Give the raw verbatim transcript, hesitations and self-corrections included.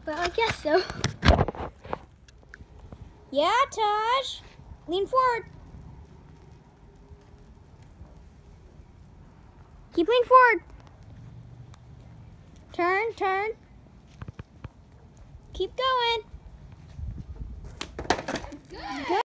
Well, I guess so. Yeah, Taj. Lean forward. Keep leaning forward. Turn, turn. Keep going. Good. Good.